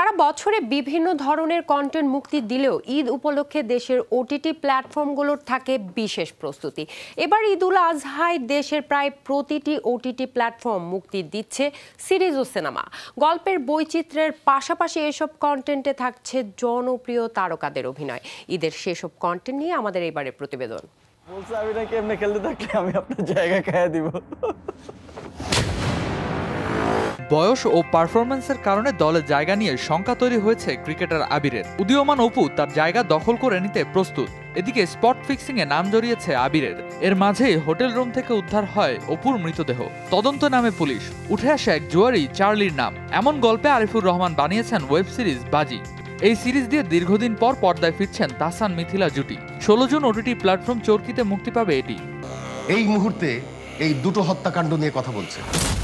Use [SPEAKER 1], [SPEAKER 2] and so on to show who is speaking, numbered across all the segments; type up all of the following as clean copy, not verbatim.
[SPEAKER 1] সারা বছরে বিভিন্ন ধরনের কন্টেন্ট মুক্তি দিলেও ঈদ উপলক্ষে দেশের ওটিটি প্ল্যাটফর্মগুলোর থাকে বিশেষ প্রস্তুতি। এবার ঈদুল আজহায় দেশের প্রায় প্রতিটি ওটিটি প্ল্যাটফর্ম মুক্তি দিচ্ছে সিরিজ ও সিনেমা। গল্পের বৈচিত্র্যের পাশাপাশি এসব কন্টেন্টে থাকছে জনপ্রিয় তারকাদের অভিনয়। ঈদের সেসব কন্টেন্ট নিয়ে আমাদের এবারের প্রতিবেদন।
[SPEAKER 2] বলছে আমি নাকি এমনি খেলতে থাকলে আমি আপনার জায়গা খাইয়ে দিব।
[SPEAKER 3] বয়স ও পারফরম্যান্সের কারণে দলে জায়গা নিয়ে শঙ্কা তৈরি হয়েছে ক্রিকেটার আবিরের। উদীয়মান অপু তার জায়গা দখল করে নিতে প্রস্তুত। এদিকে স্পট ফিক্সিং এ নাম জড়িয়েছে আবিরের। এর মাঝেই হোটেল রুম থেকে উদ্ধার হয় অপুর মৃতদেহ। তদন্ত নামে পুলিশ। উঠে আসে এক জুয়ারি চার্লির নাম। এমন গল্পে আরিফুর রহমান বানিয়েছেন ওয়েব সিরিজ বাজি। এই সিরিজ দিয়ে দীর্ঘদিন পর পর্দায় ফিরছেন তাহসান মিথিলা জুটি। 16 জুন ওটিটি প্ল্যাটফর্ম চরকিতে মুক্তি পাবে এটি।
[SPEAKER 4] এই মুহূর্তে এই দুটো হত্যাকাণ্ড নিয়ে কথা বলছে।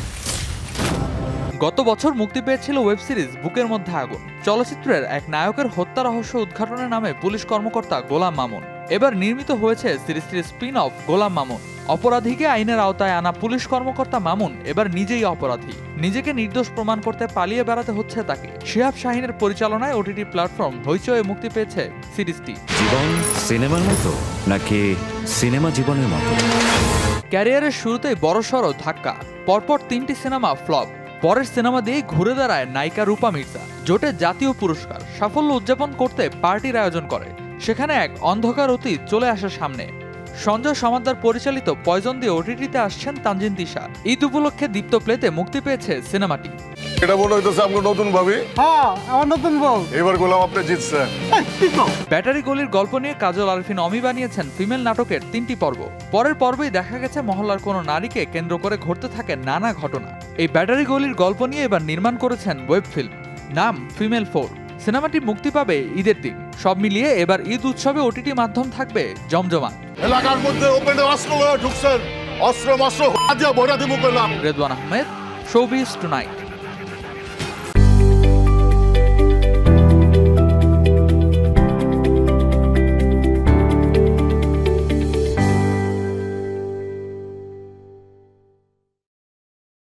[SPEAKER 3] গত বছর মুক্তি পেয়েছিল ওয়েব সিরিজ বুকের মধ্যে আগুন। চলচ্চিত্রের এক নায়কের হত্যা রহস্য উদ্ঘাটনের নামে পুলিশ কর্মকর্তা গোলাম মামুন। এবার নির্মিত হয়েছে সিরিজটির স্পিন অফ গোলাম মামুন। অপরাধীকে আইনের আওতায় আনা পুলিশ কর্মকর্তা মামুন এবার নিজেই অপরাধী। নিজেকে নির্দোষ প্রমাণ করতে পালিয়ে বেড়াতে হচ্ছে তাকে। শিহাব শাহিনের পরিচালনায় ওটিটি প্ল্যাটফর্ম হইচয়ে মুক্তি পেয়েছে সিরিজটি।
[SPEAKER 5] জীবন সিনেমার মতো নাকি সিনেমা জীবনের মতো?
[SPEAKER 3] ক্যারিয়ারের শুরুতেই বড়সড় ধাক্কা। পরপর 3টি সিনেমা ফ্লপ। পরের সিনেমা দিয়েই ঘুরে দাঁড়ায় নায়িকা রূপা মির্জা। জোটে জাতীয় পুরস্কার। সাফল্য উদযাপন করতে পার্টির আয়োজন করে। সেখানে এক অন্ধকার অতীত চলে আসে সামনে। সঞ্জয় সমাদ্দার পরিচালিত পয়জন দিয়ে ওটিটিতে আসছেন তানজিন তিশা। ঈদ উপলক্ষে দীপ্ত প্লেতে মুক্তি পেয়েছে সিনেমাটি।
[SPEAKER 6] এটা মনে হইতেছে আমরা নতুন ভাবি।
[SPEAKER 7] হ্যাঁ, আমার নতুন বউ।
[SPEAKER 6] এবার গোলাম আপনি জিতছেন।
[SPEAKER 3] ব্যাটারি গলির গল্প নিয়ে কাজল আরফিন অমি বানিয়েছেন ফিমেল নাটকের 3টি পর্ব। পরের পর্বেই দেখা গেছে মহল্লার কোনো নারীকে কেন্দ্র করে ঘটতে থাকে নানা ঘটনা। এই ব্যাটারি গলির গল্প নিয়ে এবার নির্মাণ করেছেন ওয়েব ফিল্ম। নাম ফিমেল 4। সিনেমাটি মুক্তি পাবে ঈদের দিন। সব মিলিয়ে এবার ঈদ উৎসবে ওটিটি মাধ্যম থাকবে জমজমাট।
[SPEAKER 6] এলাকার মধ্যে ওপেনে অস্ত্র লয়ে ঢুকছেন। অস্ত্র মাস্ত্র হাজিয়া ভরা দিব কইলাম।
[SPEAKER 3] Redwan Ahmed, showbiz tonight.